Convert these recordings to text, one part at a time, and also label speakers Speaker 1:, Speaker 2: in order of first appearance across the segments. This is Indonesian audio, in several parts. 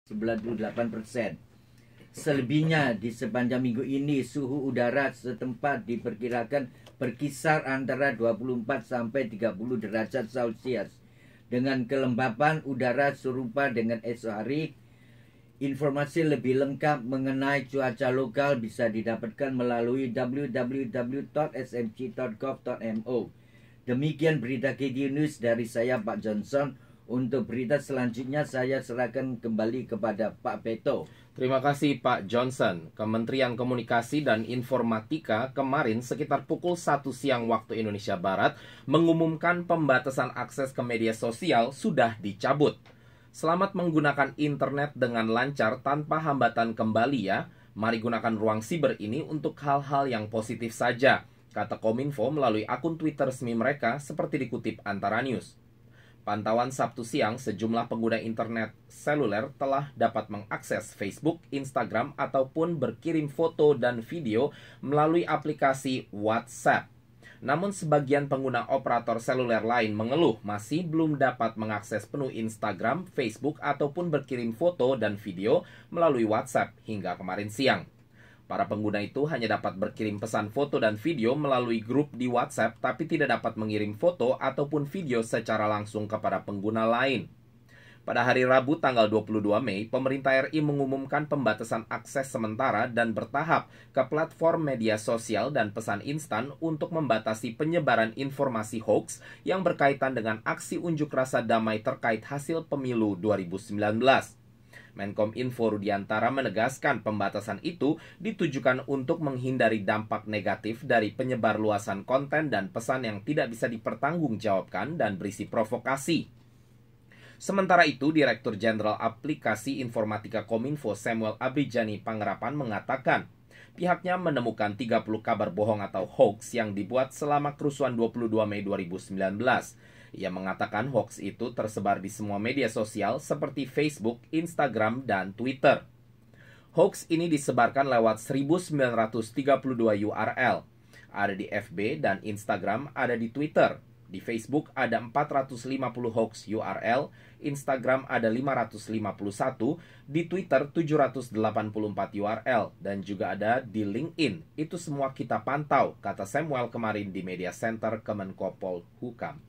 Speaker 1: 98%. Selebihnya di sepanjang minggu ini suhu udara setempat diperkirakan berkisar antara 24 sampai 30 derajat Celcius dengan kelembapan udara serupa dengan esok hari. Informasi lebih lengkap mengenai cuaca lokal bisa didapatkan melalui www.smc.gov.mo. Demikian berita KD News dari saya, Pak Johnson. Untuk berita selanjutnya saya serahkan kembali kepada Pak Beto.
Speaker 2: Terima kasih Pak Johnson. Kementerian Komunikasi dan Informatika kemarin sekitar pukul 1 siang waktu Indonesia Barat mengumumkan pembatasan akses ke media sosial sudah dicabut. Selamat menggunakan internet dengan lancar tanpa hambatan kembali ya. Mari gunakan ruang siber ini untuk hal-hal yang positif saja, kata Kominfo melalui akun Twitter resmi mereka seperti dikutip Antara News. Pantauan Sabtu siang, sejumlah pengguna internet seluler telah dapat mengakses Facebook, Instagram, ataupun berkirim foto dan video melalui aplikasi WhatsApp. Namun sebagian pengguna operator seluler lain mengeluh masih belum dapat mengakses penuh Instagram, Facebook, ataupun berkirim foto dan video melalui WhatsApp hingga kemarin siang. Para pengguna itu hanya dapat berkirim pesan foto dan video melalui grup di WhatsApp, tapi tidak dapat mengirim foto ataupun video secara langsung kepada pengguna lain. Pada hari Rabu tanggal 22 Mei, pemerintah RI mengumumkan pembatasan akses sementara dan bertahap ke platform media sosial dan pesan instan untuk membatasi penyebaran informasi hoax yang berkaitan dengan aksi unjuk rasa damai terkait hasil pemilu 2019. Menkom Info Rudiantara menegaskan pembatasan itu ditujukan untuk menghindari dampak negatif dari penyebar luasan konten dan pesan yang tidak bisa dipertanggungjawabkan dan berisi provokasi. Sementara itu, Direktur Jenderal Aplikasi Informatika Kominfo Samuel Abrijani Pangerapan mengatakan, pihaknya menemukan 30 kabar bohong atau hoax yang dibuat selama kerusuhan 22 Mei 2019. Ia mengatakan hoax itu tersebar di semua media sosial seperti Facebook, Instagram, dan Twitter. Hoax ini disebarkan lewat 1932 URL. Ada di FB dan Instagram, ada di Twitter. Di Facebook ada 450 hoax URL, Instagram ada 551, di Twitter 784 URL, dan juga ada di LinkedIn. Itu semua kita pantau, kata Samuel kemarin di Media Center Kemenkopol Hukam.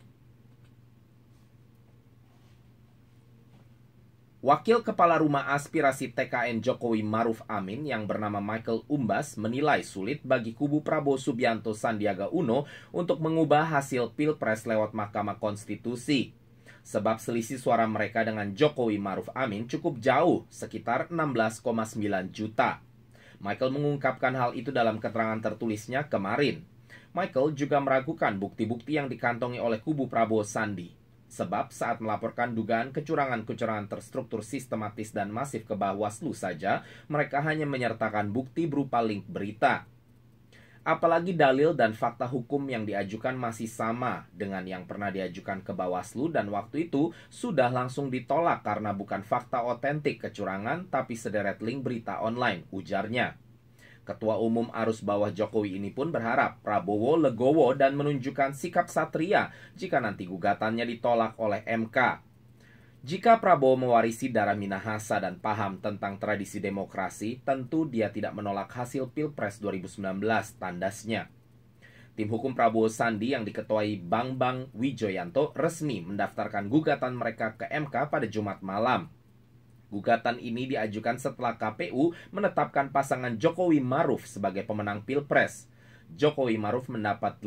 Speaker 2: Wakil Kepala Rumah Aspirasi TKN Jokowi Maruf Amin yang bernama Michael Umbas menilai sulit bagi kubu Prabowo Subianto Sandiaga Uno untuk mengubah hasil Pilpres lewat Mahkamah Konstitusi. Sebab selisih suara mereka dengan Jokowi Maruf Amin cukup jauh, sekitar 16,9 juta. Michael mengungkapkan hal itu dalam keterangan tertulisnya kemarin. Michael juga meragukan bukti-bukti yang dikantongi oleh kubu Prabowo Sandi. Sebab saat melaporkan dugaan kecurangan-kecurangan terstruktur sistematis dan masif ke Bawaslu saja, mereka hanya menyertakan bukti berupa link berita. Apalagi dalil dan fakta hukum yang diajukan masih sama dengan yang pernah diajukan ke Bawaslu dan waktu itu sudah langsung ditolak karena bukan fakta otentik kecurangan tapi sederet link berita online, ujarnya. Ketua Umum Arus Bawah Jokowi ini pun berharap Prabowo legowo dan menunjukkan sikap satria jika nanti gugatannya ditolak oleh MK. Jika Prabowo mewarisi darah Minahasa dan paham tentang tradisi demokrasi, tentu dia tidak menolak hasil Pilpres 2019, tandasnya. Tim hukum Prabowo Sandi yang diketuai Bambang Wijoyanto resmi mendaftarkan gugatan mereka ke MK pada Jumat malam. Gugatan ini diajukan setelah KPU menetapkan pasangan Jokowi Maruf sebagai pemenang Pilpres. Jokowi Maruf mendapat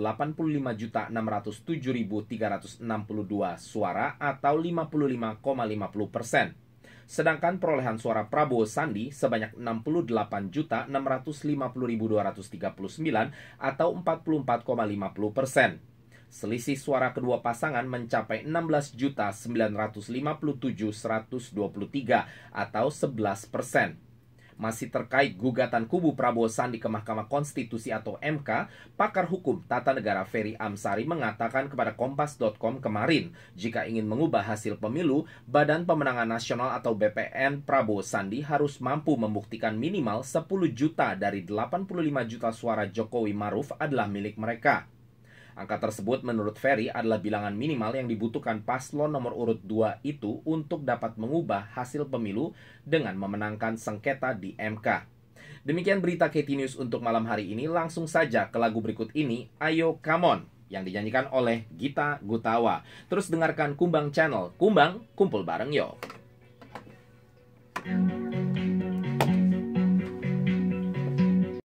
Speaker 2: 85.607.362 suara atau 55,50%. Sedangkan perolehan suara Prabowo Sandi sebanyak 68.650.239 atau 44,50%. Selisih suara kedua pasangan mencapai 16.957.123 atau 11%. Masih terkait gugatan kubu Prabowo Sandi ke Mahkamah Konstitusi atau MK, pakar hukum tata negara Ferry Amsari mengatakan kepada Kompas.com kemarin, jika ingin mengubah hasil pemilu, Badan Pemenangan Nasional atau BPN Prabowo Sandi harus mampu membuktikan minimal 10 juta dari 85 juta suara Jokowi Maruf adalah milik mereka. Angka tersebut menurut Ferry adalah bilangan minimal yang dibutuhkan paslon nomor urut 2 itu untuk dapat mengubah hasil pemilu dengan memenangkan sengketa di MK. Demikian berita KT News untuk malam hari ini. Langsung saja ke lagu berikut ini, Ayo Come On, yang dinyanyikan oleh Gita Gutawa. Terus dengarkan Kumbang Channel. Kumbang, kumpul bareng yo.